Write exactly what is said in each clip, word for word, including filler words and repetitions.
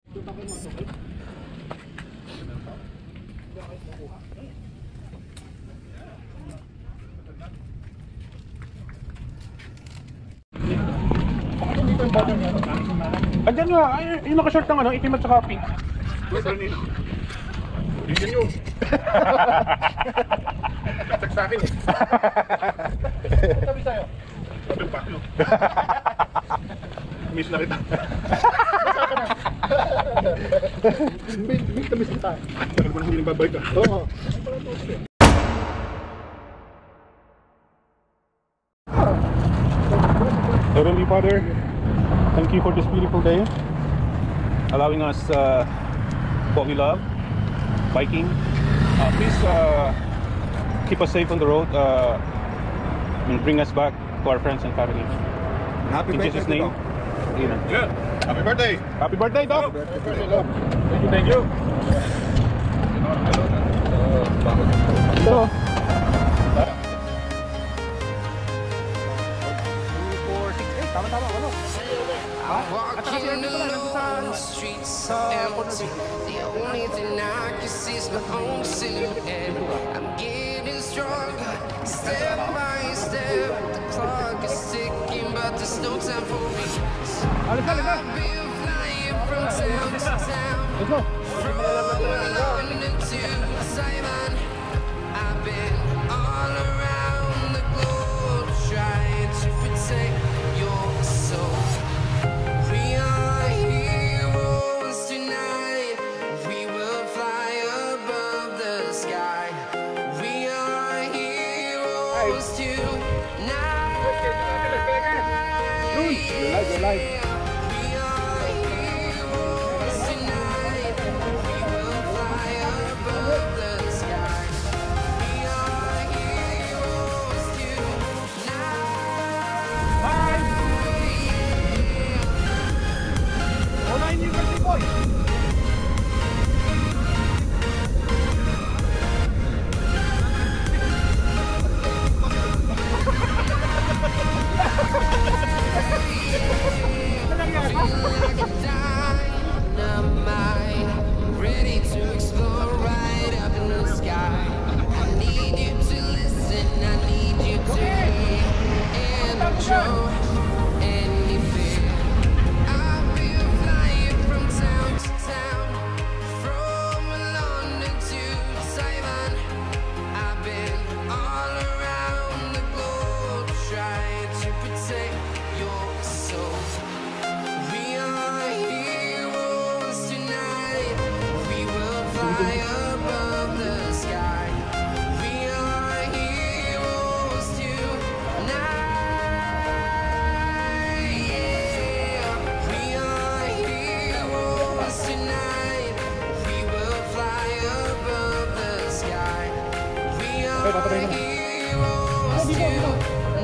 Andyan nga, ay, yung naka-short ng ano, itim at saka pink. Bigyan nyo. Tatag sa akin eh. Tabi sa'yo. Tabi pa. Miss na kita. Miss na miss kita. Tagal mo na huling babay ka. Oo. Heavenly Father, thank you for this beautiful day, allowing us uh, what we love, biking. Uh, please uh, keep us safe on the road uh, and bring us back to our friends and family. Happy In birthday, Jesus' name, amen. Yeah. Happy birthday. Happy birthday, Doc! Happy birthday, Doc. Thank you, thank you. Hello. Walking alone, the streets are empty. The only thing I can see is my own silhouette. I'm getting stronger, step by step. The clock is ticking, but there's no time for me. I've been flying from town to town, from London to Taiwan. I've been all around the globe trying to protect your soul. We are heroes tonight. We will fly above the sky. We are heroes tonight. Your life, your life. We are heroes tonight. We will fly above the sky. We are heroes tonight. Online yung birthday boy! Dynamite, ready to explore right up in the sky. I need you to listen, I need you to hear and don't show any fear. I've been flying from town to town, from London to Taiwan. I've been all around the globe trying to protect your soul. We are heroes tonight. We will fly above the sky. We are heroes tonight. Yeah. We are heroes tonight. We will fly above the sky. We are heroes tonight.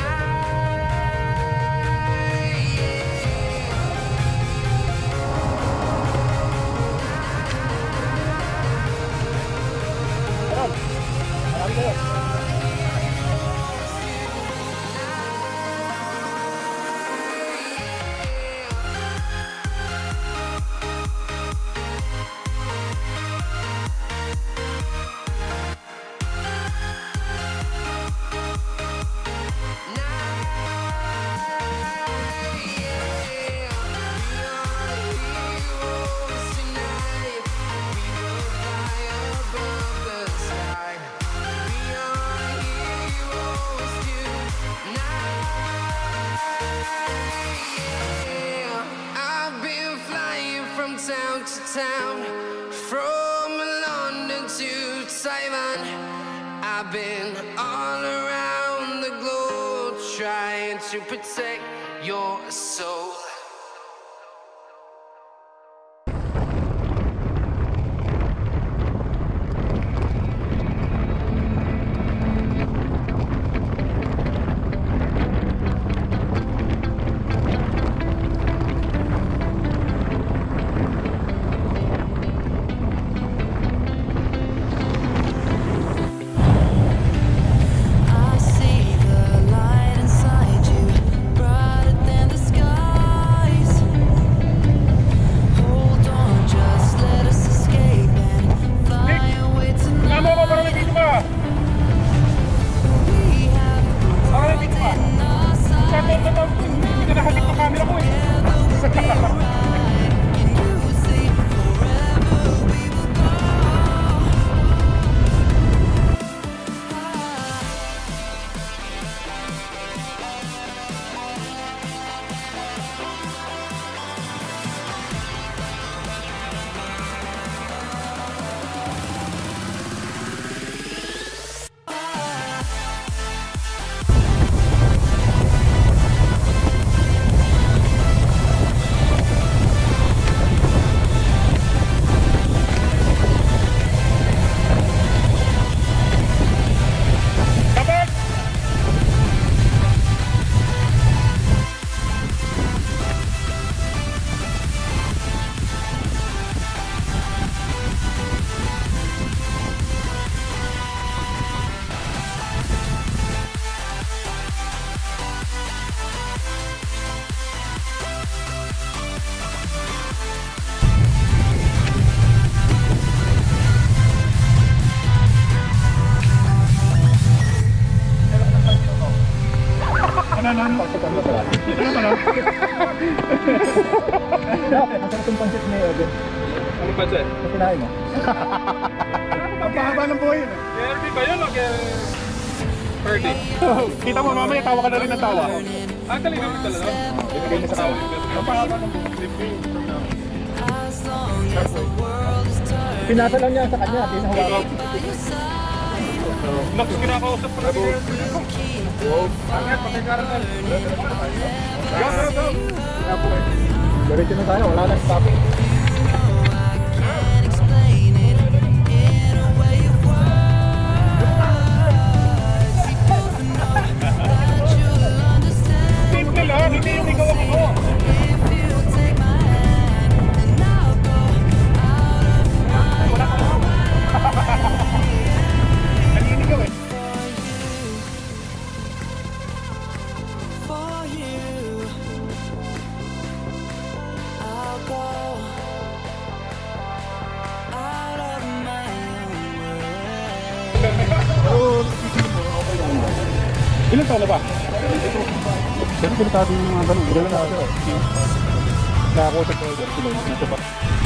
I've been flying from town to town, from London to Taiwan. I've been all around the globe trying to protect your soul. I see the light inside you, brighter than the sky. Ano pa dyan? Kapinain mo. Ang pahaba ng buhay yun eh. Kirby ba yun o Kirby? Kita mo mamaya, tawa ka na rin ng tawa. Ah, galing naman talaga. Binigay niya sa tawa. Ang pahaba ng buhay. Pinasa lang niya sa kanya, di na hawakan. Nox, kinakausap ko na rin. Angat, pakikarangal. Go, go, go! Diretso na tayo, wala nang stopping. Simple lang, hindi yung ikaw ang ano. Wala ka lang. Naninigaw eh. Ilan taon na ba? Pero delikado yung mga ganun. Delikado. Nakakusap ko sila. Dito pa.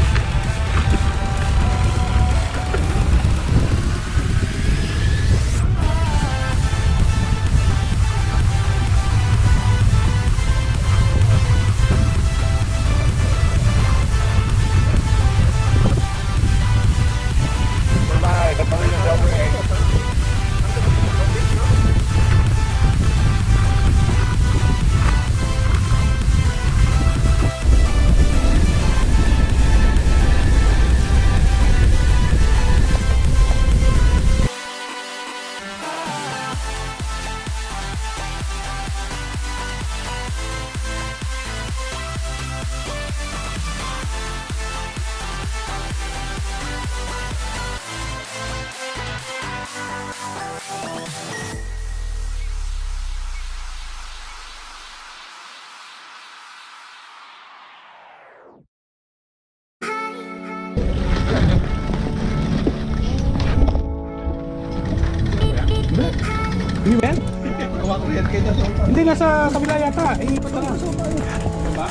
Hindi ba yan? Hindi, nasa kabila yata. Eh, ipat na lang. Diba?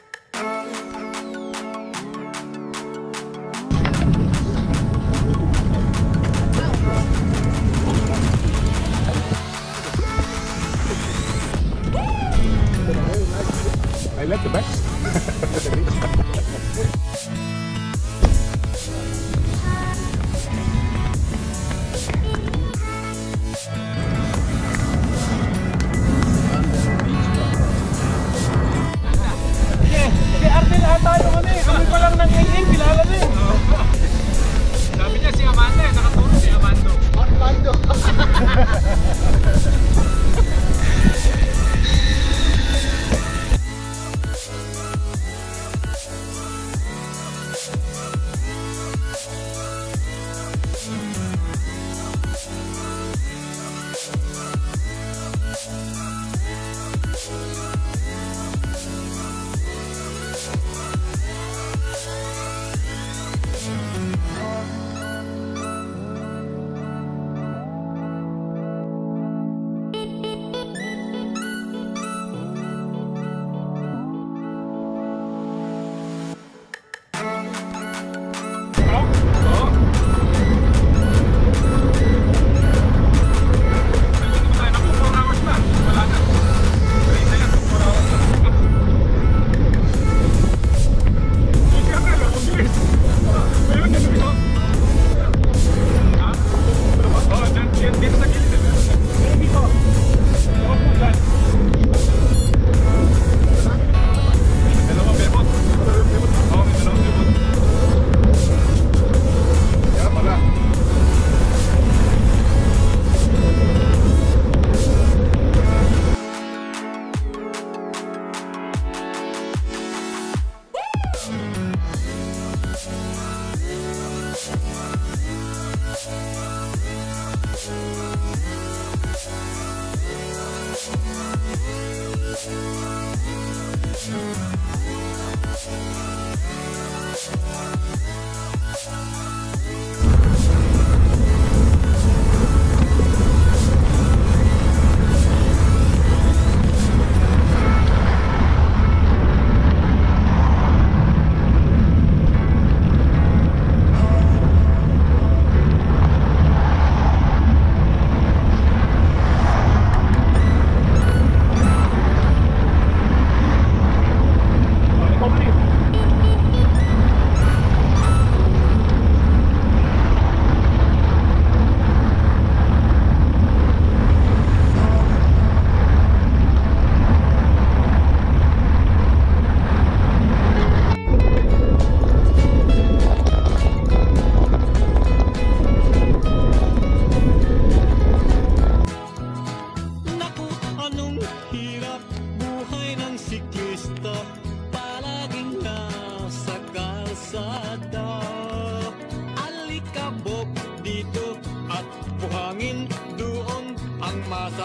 I like the best.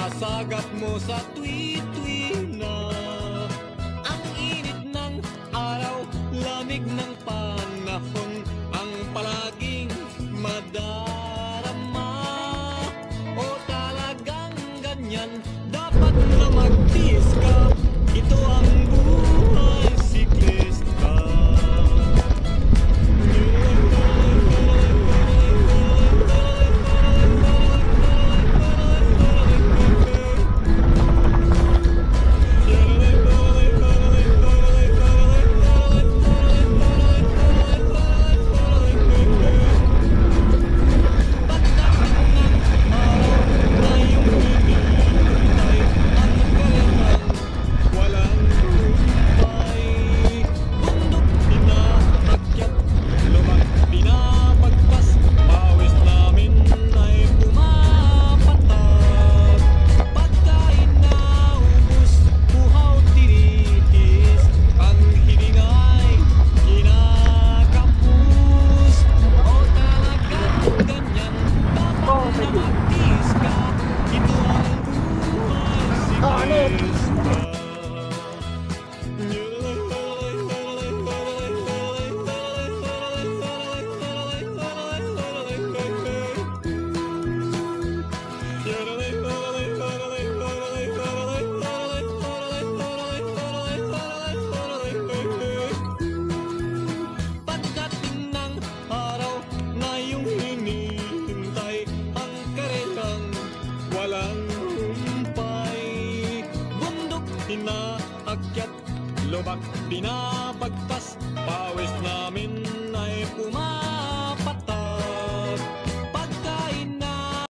Nasagap mo sa twi-twi na ang init ng araw, lamig ng panahon ang palaging madarama. O talagang ganyan, dapat na magtiis ka. Ito ang buhay siklista. Inaakyat, lubak, binabagtas, pawis namin